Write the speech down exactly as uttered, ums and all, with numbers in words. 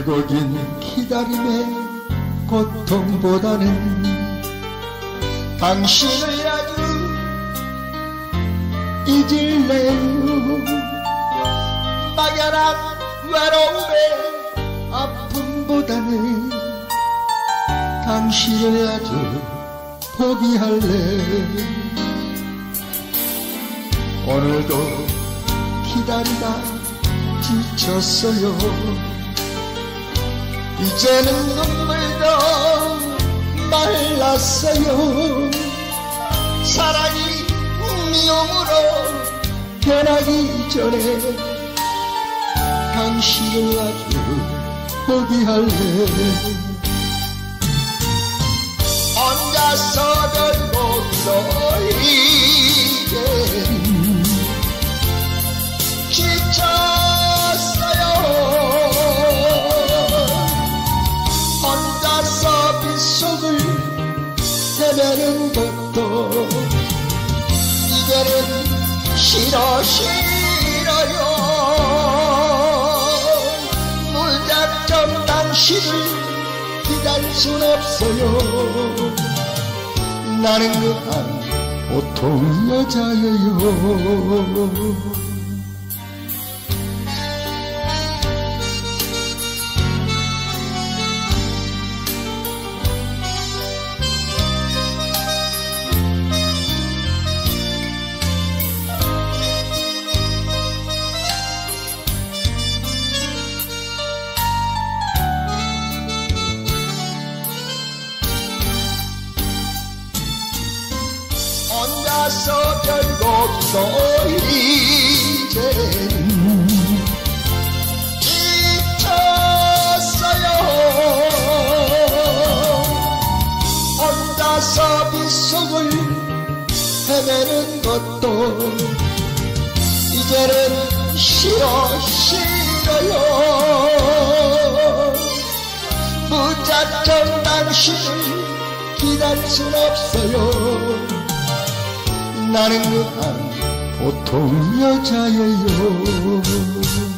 오늘도 긴 기다림의 고통보다는 당신을 아주 잊을래요. 막연한 외로움의 아픔보다는 당신을 아주 포기할래. 오늘도 기다리다 지쳤어요. 이제는 눈물도 말랐어요. 사랑이 미움으로 변하기 전에 당신을 아주 포기할래. 혼자서 별곡서 이젠 지쳤어요. 혼자서 빗속을 헤매는 것도 이제는 싫어 싫어요. 무작정 당신을 기다릴 순 없어요. 나는 그한 보통 여자예요. 혼자서 별곡서 이젠 지쳤어요. 혼자서 빗속을 헤매는 것도 이제는 싫어 싫어요. 무작정 당신을 기다릴 순 없어요. 나는 그한 보통 여자예요.